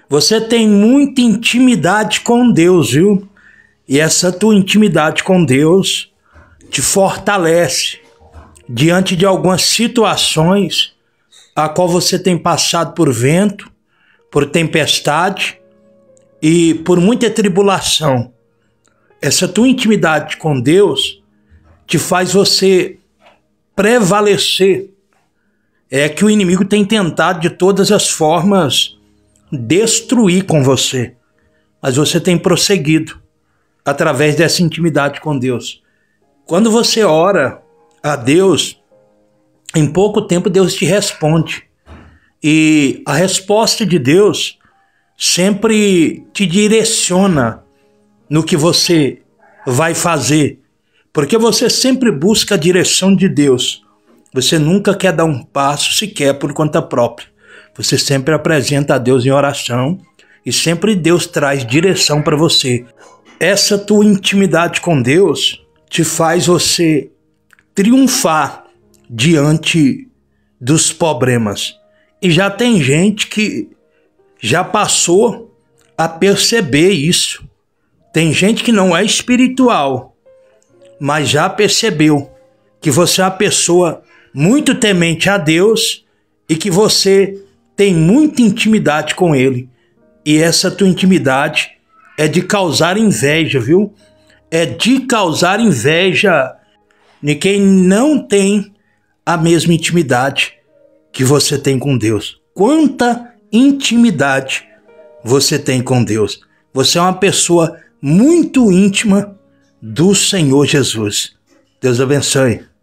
Você tem muita intimidade com Deus, viu? E essa tua intimidade com Deus te fortalece diante de algumas situações a qual você tem passado por vento, por tempestade e por muita tribulação. Essa tua intimidade com Deus te faz você prevalecer. É que o inimigo tem tentado de todas as formas destruir com você, mas você tem prosseguido através dessa intimidade com Deus. Quando você ora a Deus, em pouco tempo Deus te responde. E a resposta de Deus sempre te direciona no que você vai fazer, porque você sempre busca a direção de Deus. Você nunca quer dar um passo sequer por conta própria. Você sempre apresenta a Deus em oração e sempre Deus traz direção para você. Essa tua intimidade com Deus te faz você triunfar diante dos problemas. E já tem gente que já passou a perceber isso. Tem gente que não é espiritual, mas já percebeu que você é uma pessoa muito temente a Deus e que você tem muita intimidade com Ele. E essa tua intimidade é de causar inveja, viu? É de causar inveja de quem não tem a mesma intimidade que você tem com Deus. Quanta intimidade você tem com Deus. Você é uma pessoa muito íntima do Senhor Jesus. Deus abençoe.